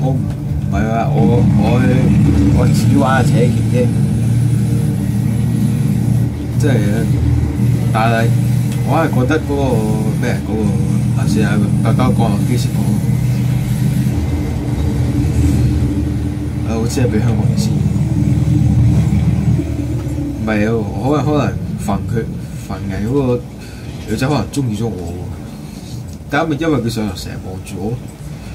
我唔係啊，我只玩扯旗啫，即係，但係我係覺得嗰個咩嗰個頭先係大家降落機時講，好似係比香港人先，唔係啊，可能份人嗰個女仔可能中意咗我喎，但係咪因為佢上嚟成日望住我？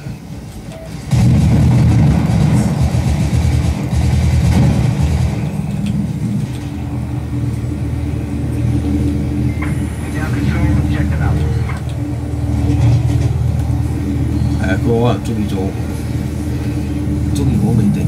係啊，佢可能中意咗我，中意我未定。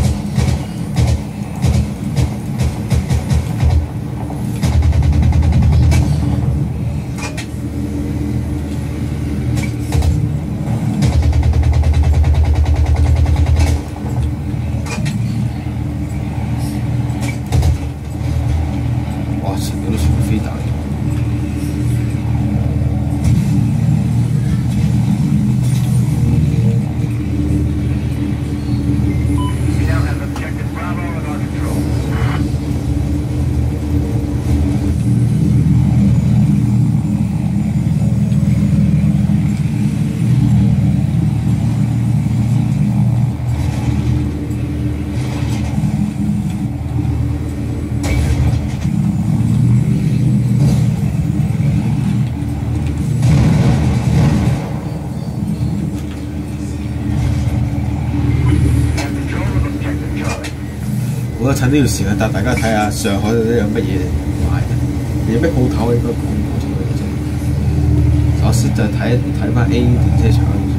我趁呢段時間帶大家睇下上海到底有乜嘢買嘅，有咩鋪頭應該講出嚟啫。首先就睇翻 A 停車場嗰度。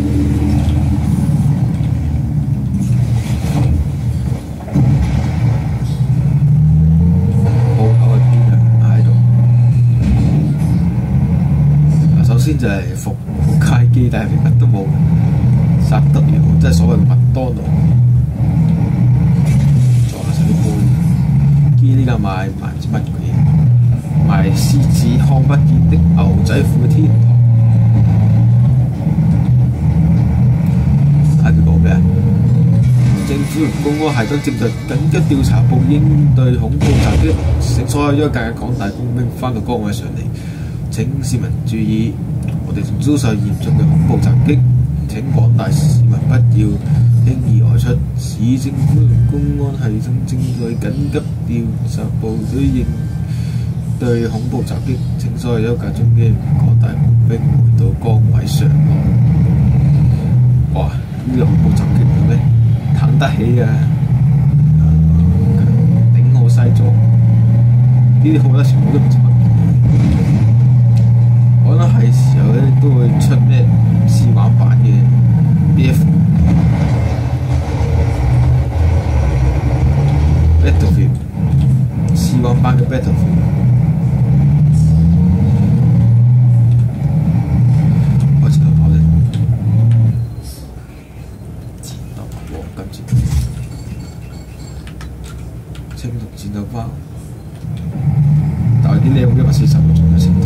鋪頭喺邊啊？喺度。首先就係福佳基，但係乜都冇。薩德寮即係所謂嘅麥當勞。見呢個賣唔知乜嘢，賣獅子看不見的牛仔褲嘅天堂。睇佢講咩啊？政府同公安系統正在緊急調查部應對恐怖襲擊，請所有一屆嘅廣大工兵返到崗位上嚟。請市民注意，我哋正遭受嚴重嘅恐怖襲擊，請廣大市民不要輕易外出，市政府同公安系統正在緊急調查部隊應對恐怖襲擊，請所有休假中嘅廣大工兵回到崗位上來。哇！呢個恐怖襲擊係咩？騰得起啊！頂好西裝，呢啲好多全部都唔知乜嘢。我覺得係時候咧都會出咩試玩版嘅 Battlefield 試玩版嘅 Battlefield， 開始跑咧，戰鬥黃金戰青銅戰鬥包，但係啲靚140個仲有青銅。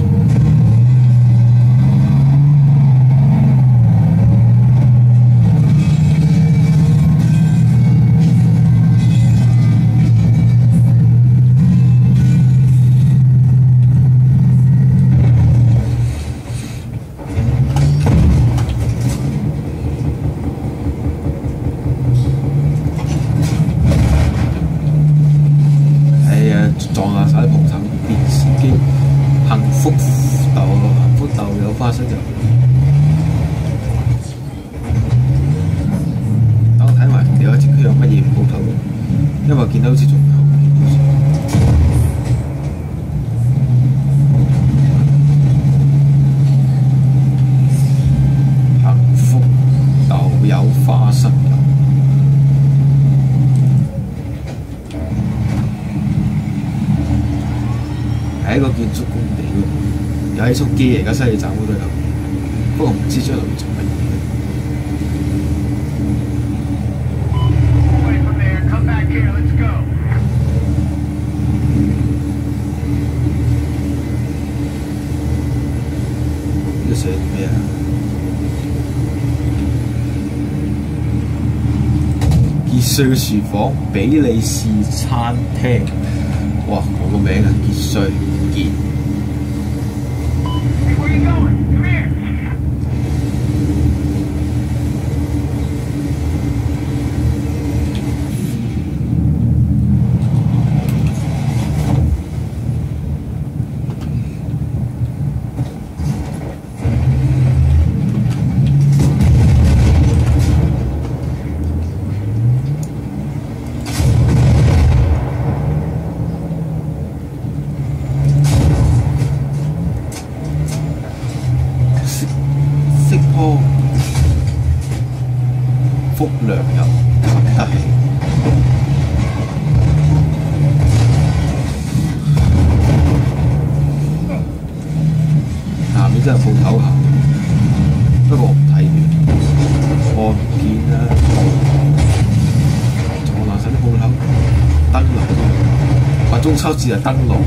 撞下晒啲鋪頭，電視機，幸福豆有花生油。等我睇埋另外一隻區有乜嘢鋪頭，因為見到好似仲有。幸福豆有花生油。係一個建築工地喎，有起速機，而家西利站嗰度有，不過唔知將來會做乜嘢。呢寫咩啊？ 瑞嘅廚房，比利時餐廳。哇！我個名啊，傑瑞傑。福良油及得起，下面真係鋪頭行，不過我唔睇住，我唔見啦。仲南神啲鋪頭燈籠，話中秋節係燈籠，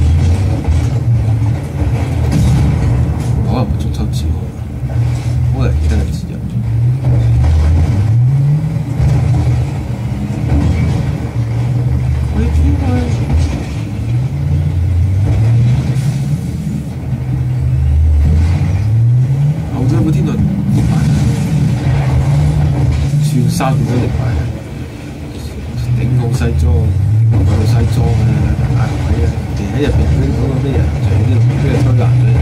可能唔係中秋節喎，可能其他嘅節日。後咗有冇天輪列埋？串衫點樣列埋？頂好西裝，買到西裝啊，大鬼啊！其實喺入邊嗰個咩人像啲咩推難咗。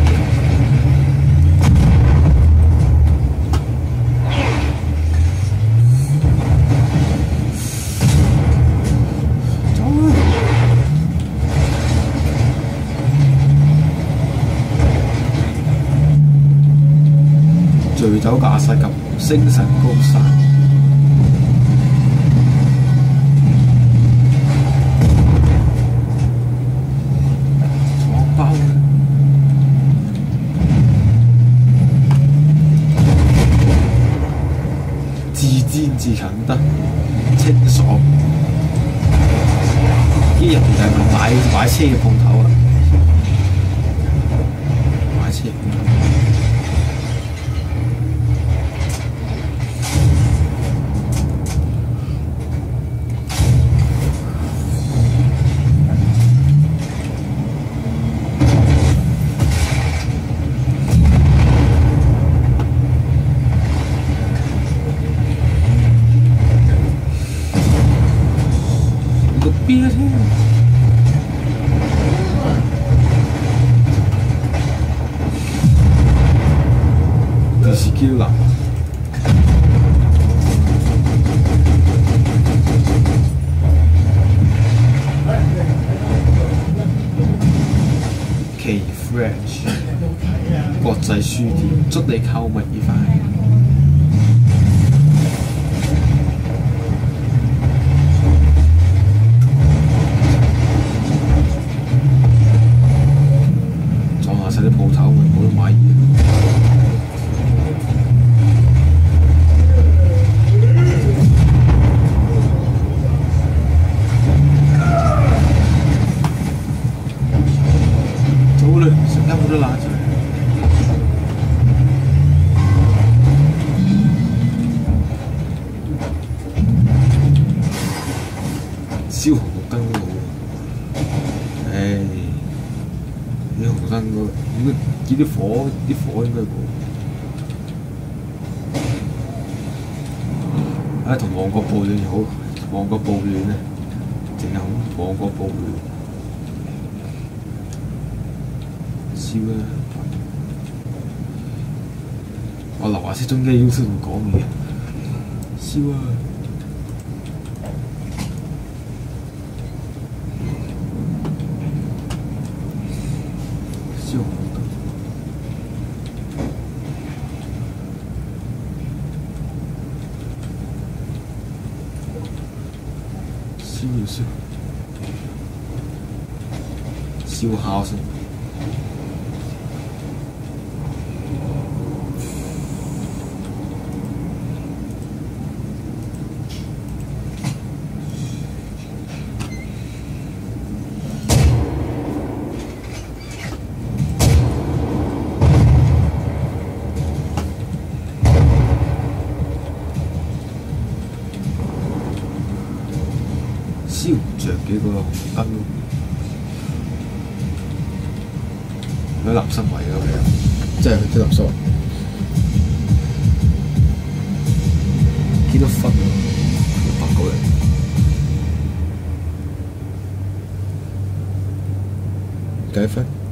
醉酒駕駛及星神高山，闖包自戰自強得清爽。呢入邊就係買車嘅鋪頭啦，買車。邊啊先？電視機啦。K Fresh 國際書店，祝你購物愉快。啲鋪頭咪冇得買嘢。走啦，食得冇得辣啫。燒紅綠燈都好，唉。啲紅燈嗰應該見啲火應該冇。同旺角暴亂好，旺角暴亂咧，淨係好旺角暴亂。燒啦！我留下識中機 YouTube 度講嘢，燒啊！燒紅燈，燒烤先。 燒唔着幾個紅燈，喺垃圾位咯，係啊，即係去啲垃圾位，幾多分啊？8個人，幾分？